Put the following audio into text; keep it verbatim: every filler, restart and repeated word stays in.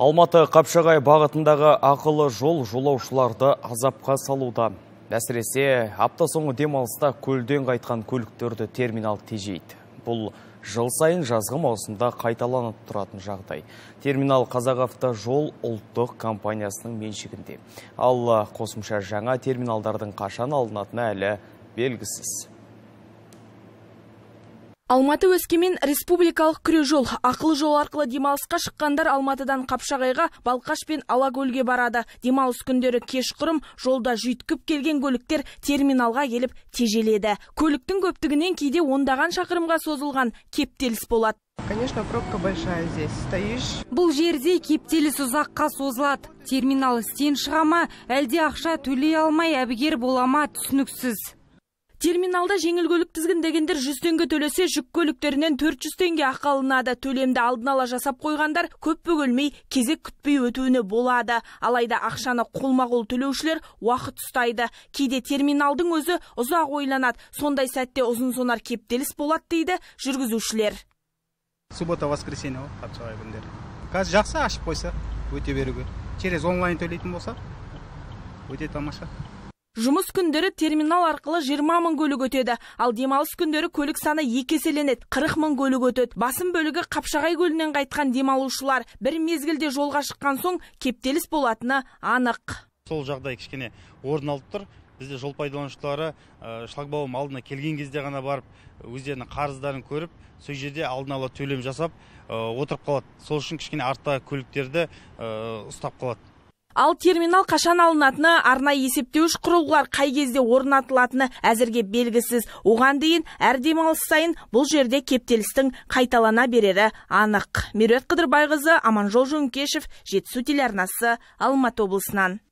Алматы-Қапшағай бағытындағы ақылы жол жолаушыларды азапқа салуда. Әсіресе апта соңы демалыста көлден қайтқан көліктерді терминал тежейді. Бұл жыл сайын жазғы маусымда қайталанып тұратын жағдай. Терминал Қазақавтожол ұлттық компаниясының меншігінде. Ал қосымша жаңа терминалдардың қашан алынатыны әлі белгісіз. Алматы-Өскемен республикалық күре жол. Ақылы жол арқылы демалысқа шыққандар Алматыдан Қапшағайға, Балқаш пен Алакөлге барады. Демалыс күндері кешқұрым жолда жүйткіп келген көліктер терминалға келіп тежеледі. Көліктің көптігінен кейде ондаған шақырымға созылған кептеліс болады. Конечно, пробка большая здесь. Стоишь. Бұл жерде кептеліс ұзаққа созылады. Терминал істен шыға ма, әлде ақша төлей алмай әбігер бола ма, түсініксіз. Терминалда жеңіл көлік тізгіндегендер жүз теңге төлесе, жүк көліктерінен төрт жүз теңге ақы алынады. Төлемді алдын ала жасап қойғандар көп бөгелмей, кезек күтпей өтуіне болады. Алайда ақшаны қолма-қол төлеушілер уақыт ұстайды. Кейде терминалдың өзі ұзақ ойланады. Сондай сәтте ұзын сонар кептеліс болады дейді жүргізушілер. Суббота-воскресенье Қапшағай күндері. Қазір жақсы ашып қойса, өте беруге. Через онлайн төлейтін болса, өте тамаша. Жұмыс күндері терминал арқылы жиырма мың көлік өтеді, ал демалыс күндері көлік саны екі еселенеді, қырық мың көлік өтеді. Басым бөлігі Қапшағай көлінен қайтқан демалушылар. Бір мезгілде жолға шыққан соң кептеліс болатыны анық. Сол жағдай кішкене орын алып тұр. Бізде жол пайдаланушылары шлагбаум алдына келген кезде ғана барып, өздерінің қарыздарын көріп, сол жерде алдын ала төлем жасап отырып қалады. Сол үшін кішкене артта көліктерді ұстап қалады. Ал терминал қашан алынатыны, арнайы есептеуіш құрылғылар қай кезде орнатылатыны әзірге белгісіз. Оған дейін әр демалыс сайын бұл жерде кептелістің қайталана берері анық. Меруерт Қыдырбайқызы, Аманжол Жөнкешев, Жетісу телеарнасы, Алматы облысынан.